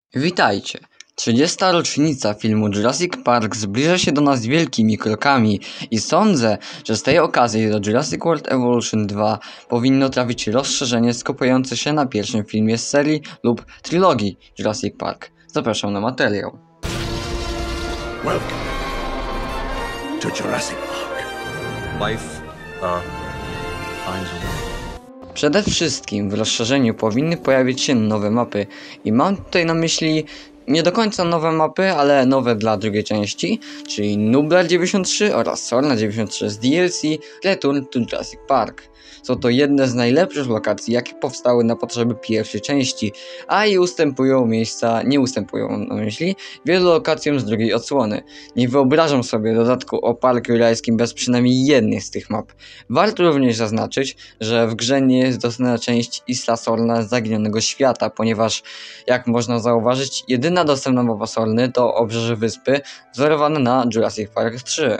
Witajcie! 30. rocznica filmu Jurassic Park zbliża się do nas wielkimi krokami i sądzę, że z tej okazji do Jurassic World Evolution 2 powinno trafić rozszerzenie skupiające się na pierwszym filmie z serii lub trylogii Jurassic Park. Zapraszam na materiał. Welcome to Jurassic Park. Life finds a way. Przede wszystkim w rozszerzeniu powinny pojawić się nowe mapy i mam tutaj na myśli nie do końca nowe mapy, ale nowe dla drugiej części, czyli Nublar 93 oraz Sorna 93 z DLC Return to Jurassic Park. Są to jedne z najlepszych lokacji, jakie powstały na potrzeby pierwszej części, a i nie ustępują na myśli wielu lokacjom z drugiej odsłony. Nie wyobrażam sobie dodatku o Parku Jurajskim bez przynajmniej jednej z tych map. Warto również zaznaczyć, że w grze nie jest dostępna część Isla Sorna z Zaginionego Świata, ponieważ jak można zauważyć, jedyna dostępna mapa Sorny to obrzeże wyspy wzorowane na Jurassic Park 3.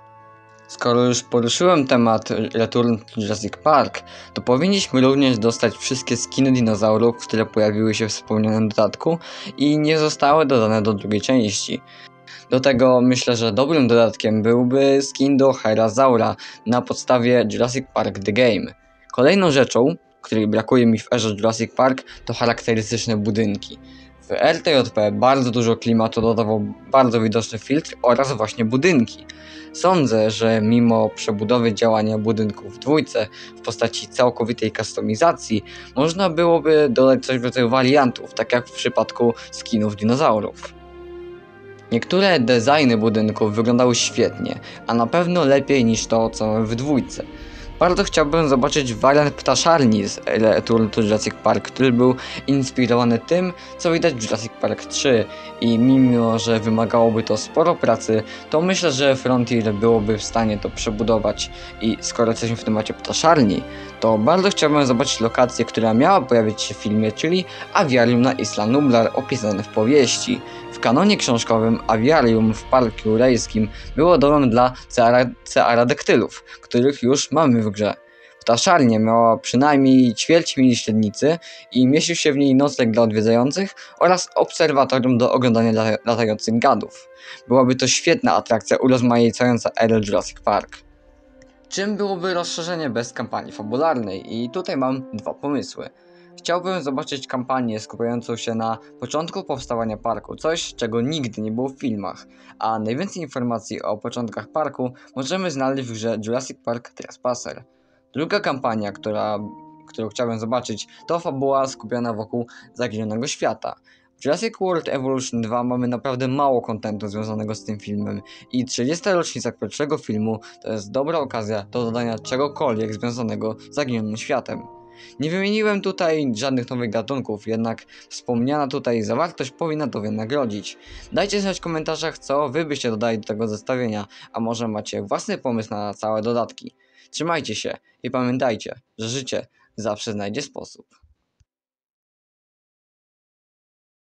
Skoro już poruszyłem temat Return to Jurassic Park, to powinniśmy również dostać wszystkie skiny dinozaurów, które pojawiły się w wspomnianym dodatku i nie zostały dodane do drugiej części. Do tego myślę, że dobrym dodatkiem byłby skin do Herazaura na podstawie Jurassic Park The Game. Kolejną rzeczą, której brakuje mi w erze Jurassic Park, to charakterystyczne budynki. W RTJP bardzo dużo klimatu dodawał bardzo widoczny filtr oraz właśnie budynki. Sądzę, że mimo przebudowy działania budynków w dwójce w postaci całkowitej kustomizacji, można byłoby dodać coś w rodzaju wariantów, tak jak w przypadku skinów dinozaurów. Niektóre designy budynków wyglądały świetnie, a na pewno lepiej niż to, co mamy w dwójce. Bardzo chciałbym zobaczyć wariant ptaszarni z Return to Jurassic Park, który był inspirowany tym, co widać w Jurassic Park 3 i mimo, że wymagałoby to sporo pracy, to myślę, że Frontier byłoby w stanie to przebudować i skoro jesteśmy w temacie ptaszarni, to bardzo chciałbym zobaczyć lokację, która miała pojawić się w filmie, czyli awiarium na Isla Nublar opisane w powieści. W kanonie książkowym awiarium w Parku Jurajskim było domem dla cearadektylów, których już mamy w grze. Ptaszarnia miała przynajmniej ćwierć mili średnicy i mieścił się w niej nocleg dla odwiedzających oraz obserwatorium do oglądania latających gadów. Byłaby to świetna atrakcja urozmaicająca erę Jurassic Park. Czym byłoby rozszerzenie bez kampanii fabularnej? I tutaj mam dwa pomysły. Chciałbym zobaczyć kampanię skupiającą się na początku powstawania parku, coś czego nigdy nie było w filmach, a najwięcej informacji o początkach parku możemy znaleźć w grze Jurassic Park Trespasser. Druga kampania, którą chciałbym zobaczyć, to fabuła skupiona wokół Zaginionego Świata. W Jurassic World Evolution 2 mamy naprawdę mało kontentu związanego z tym filmem i 30. rocznica pierwszego filmu to jest dobra okazja do dodania czegokolwiek związanego z Zaginionym Światem. Nie wymieniłem tutaj żadnych nowych gatunków, jednak wspomniana tutaj zawartość powinna to wynagrodzić. Dajcie znać w komentarzach, co wy byście dodali do tego zestawienia, a może macie własny pomysł na całe dodatki. Trzymajcie się i pamiętajcie, że życie zawsze znajdzie sposób.